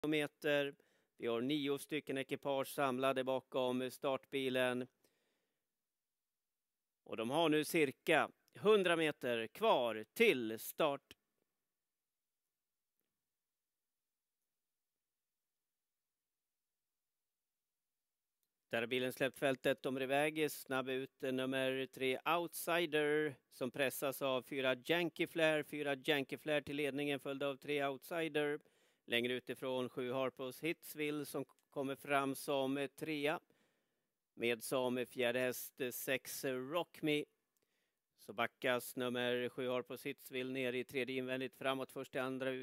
meter. Vi har 9 stycken ekipage samlade bakom startbilen. Och de har nu cirka 100 meter kvar till start. Där har bilen släppt fältet. De är iväg. Snabb ut nummer 3 Outsider som pressas av 4 Yankee Flare. 4 Yankee Flare till ledningen följd av 3 Outsider. Längre utifrån 7 Harpos Hitsville som kommer fram som 3. Med som fjärde häst 6 Rock Me. Så backas nummer 7 Harpos Hitsville ner i tredje invändigt framåt. Först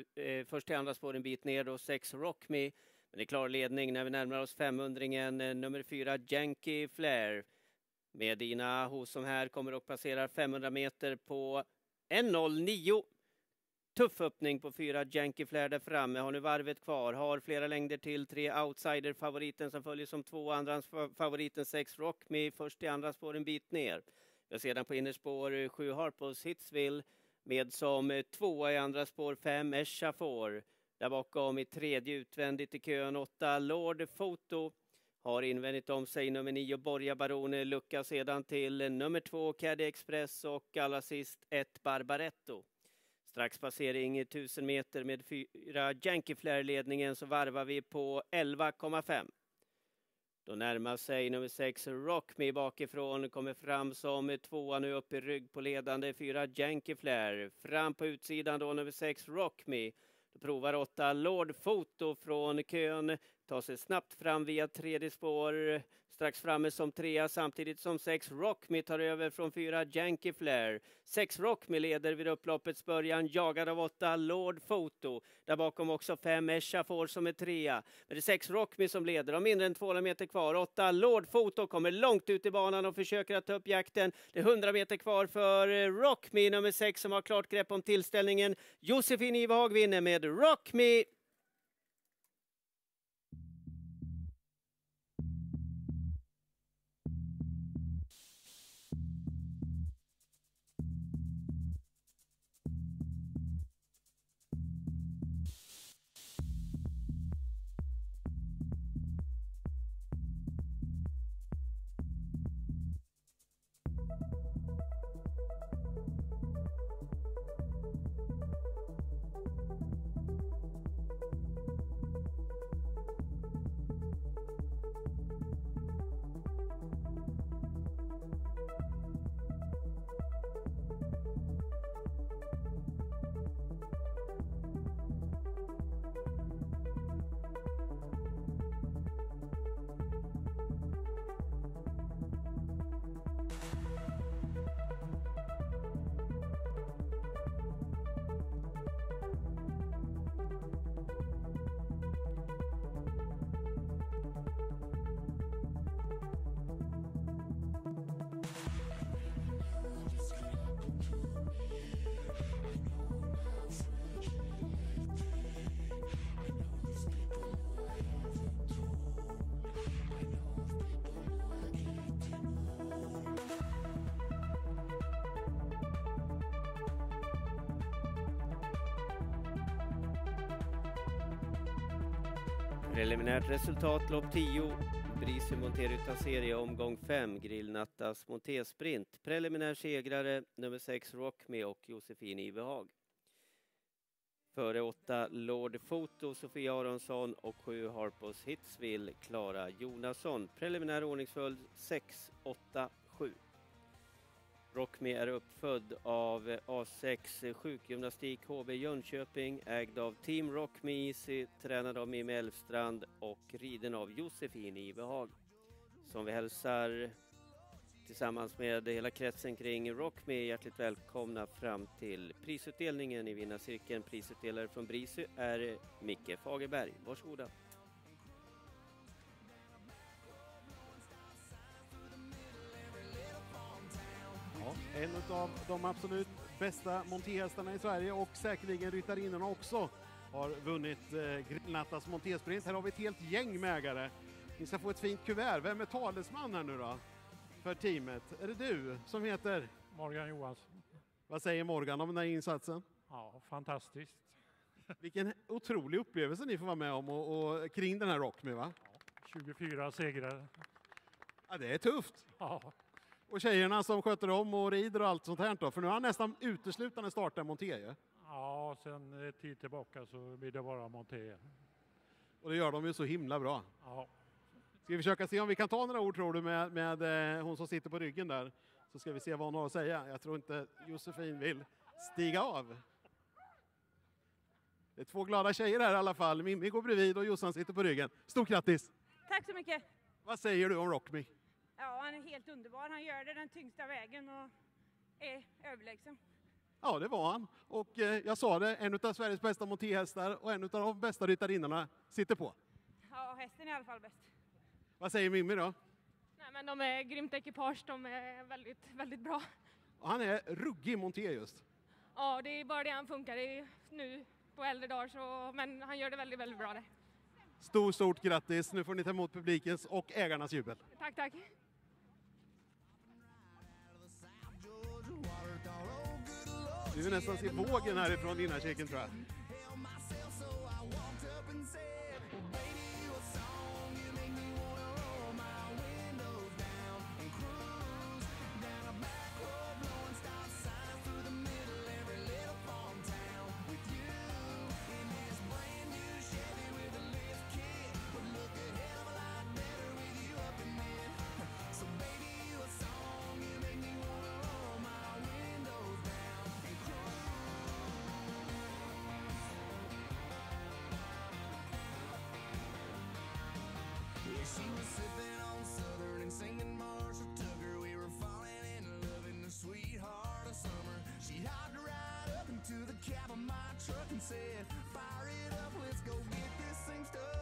i andra spår en bit ner då 6 Rock Me. Men det är klar ledning när vi närmar oss 500-ringen. Nummer 4 Yankee Flare. Medina hos som här kommer och passerar 500 meter på 1.09. Tuff öppning på 4 Yankee Flare där framme. Har nu varvet kvar. Har flera längder till 3 Outsider. Favoriten som följer som 2. Andra favoriten 6 Rock Me. Först i andra spår en bit ner. Jag ser den på innerspår 7 Harpos Hitsville. Med som 2 i andra spår 5 Eschafor. Där bakom i tredje utvändigt i kön 8 Lord Photo. Har invändigt om sig nummer 9 Borja Barone. Lucka sedan till nummer 2 Caddy Express och allra sist 1 Barbaretto. Strax passering 1000 meter med 4 Yankee Flare ledningen så varvar vi på 11,5. Då närmar sig nummer 6 Rock Me bakifrån. Kommer fram som 2 nu upp i rygg på ledande 4 Yankee Flare. Fram på utsidan då nummer 6 Rock Me. Då provar 8 Lord Photo från kön. Tar sig snabbt fram via tredje spår. Strax framme som 3 samtidigt som 6 Rock Me tar över från 4 Yankee Flare. 6 Rock Me leder vid upploppets början. Jagad av 8 Lord Photo. Där bakom också 5 Eschafor som är 3. Men det är 6 Rock Me som leder. De mindre än 200 meter kvar. 8 Lord Photo kommer långt ut i banan och försöker att ta upp jakten. Det är 100 meter kvar för Rock Me nummer 6 som har klart grepp om tillställningen. Josefin Ivehag vinner med Rock Me. Preliminärt resultat lopp 10. Brise Monteruta serie omgång 5. Grillnattas Montesprint. Preliminär segrare nummer 6 Rock Me och Josefin Ivehag. Före 8 Lord Photo Sofia Aronsson och 7 Harpos Hitsville Klara Jonasson. Preliminär ordningsföljd 6, 8, 7. Rock Me är uppfödd av A6 sjukgymnastik HB Jönköping, ägd av Team Rock Me Easy, tränad av Mimmi Elfstrand och riden av Josefin Ivehag. Som vi hälsar tillsammans med hela kretsen kring Rock Me hjärtligt välkomna fram till prisutdelningen i vinnarcirkeln. Prisutdelare från Brise är Micke Fagerberg. Varsågoda. En av de absolut bästa montehästarna i Sverige och säkerligen ryttarinnorna också har vunnit Grillnattas Montesprint. Här har vi ett helt gäng mägare. Ni ska få ett fint kuvert. Vem är talesman här nu då för teamet? Är det du som heter? Morgan Johansson. Vad säger Morgan om den här insatsen? Ja, fantastiskt. Vilken otrolig upplevelse ni får vara med om och kring den här Rockme, va? 24 segrar. Ja, det är tufft. Ja, Och tjejerna som sköter om och rider och allt sånt här då, för nu har han nästan uteslutande startat Monté. ja, sen ett tid tillbaka så blir det bara Monté. Och det gör de ju så himla bra. Ja, Ska vi försöka se om vi kan ta några ord, tror du, med hon som sitter på ryggen där. Så ska vi se vad hon har att säga. Jag tror inte Josefin vill stiga av. Det är två glada tjejer här i alla fall. Mimmi går bredvid och Jossan sitter på ryggen. Stort grattis! Tack så mycket. Vad säger du om Rockme? Ja, han är helt underbar. Han gör det den tyngsta vägen och är överlägsen. Ja, det var han. Och jag sa det, en av Sveriges bästa montéhästar och en av de bästa ryttarinnorna sitter på. Ja, hästen är i alla fall bäst. Vad säger Mimmi då? Nej, men de är grymt ekipage, de är väldigt, väldigt bra. Och han är ruggig monté just. Ja, det är bara det han funkar i nu på äldre dagar, så, men han gör det väldigt, väldigt bra det. Stort grattis. Nu får ni ta emot publikens och ägarnas jubel. Tack, tack. Vi vill nästan se vågen härifrån innankiken, tror jag. She was sipping on Southern and singing Marshall Tucker. We were falling in love in the sweetheart of summer. She hopped right up into the cab of my truck and said, "Fire it up, let's go get this thing started."